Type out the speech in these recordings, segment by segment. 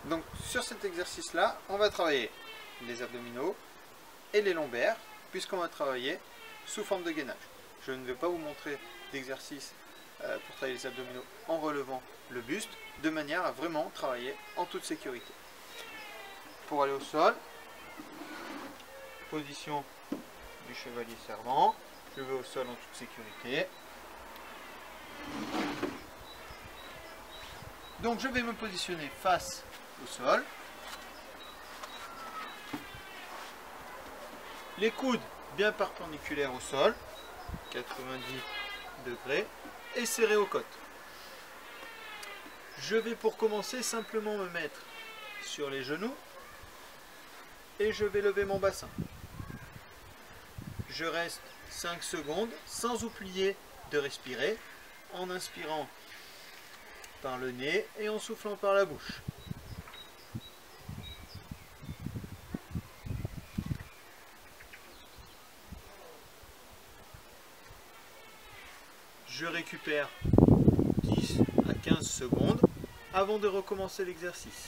Donc sur cet exercice-là, on va travailler les abdominaux et les lombaires, puisqu'on va travailler sous forme de gainage. Je ne vais pas vous montrer d'exercice pour travailler les abdominaux en relevant le buste, de manière à vraiment travailler en toute sécurité. Pour aller au sol, position du chevalier servant, je vais au sol en toute sécurité. Donc je vais me positionner face au sol. Les coudes bien perpendiculaires au sol, 90 degrés, et serrés aux côtes. Je vais pour commencer simplement me mettre sur les genoux et je vais lever mon bassin. Je reste 5 secondes sans oublier de respirer, en inspirant par le nez et en soufflant par la bouche. Je récupère 10 à 15 secondes avant de recommencer l'exercice.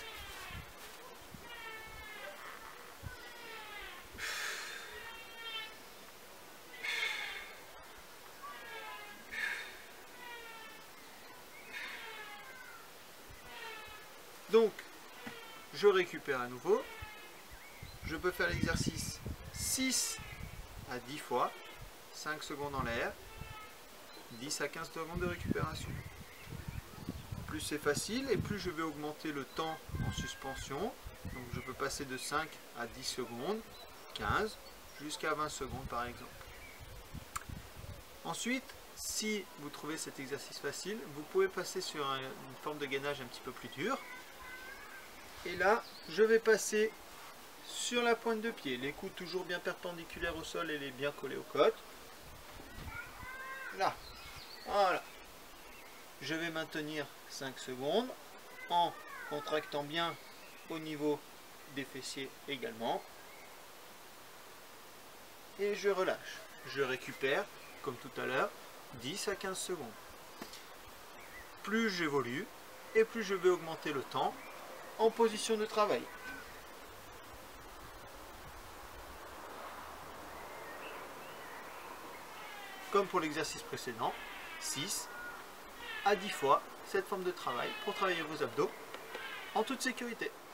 Donc, je récupère à nouveau. Je peux faire l'exercice 6 à 10 fois, 5 secondes en l'air, 10 à 15 secondes de récupération. Plus c'est facile et plus je vais augmenter le temps en suspension. Donc je peux passer de 5 à 10 secondes, 15, jusqu'à 20 secondes par exemple. Ensuite, si vous trouvez cet exercice facile, vous pouvez passer sur une forme de gainage un petit peu plus dure. Et là, je vais passer sur la pointe de pied, les coudes toujours bien perpendiculaires au sol et les bien collés aux côtes. Là, voilà. Je vais maintenir 5 secondes en contractant bien au niveau des fessiers également. Et je relâche. Je récupère, comme tout à l'heure, 10 à 15 secondes. Plus j'évolue et plus je vais augmenter le temps en position de travail. Comme pour l'exercice précédent, 6 à 10 fois cette forme de travail pour travailler vos abdos en toute sécurité.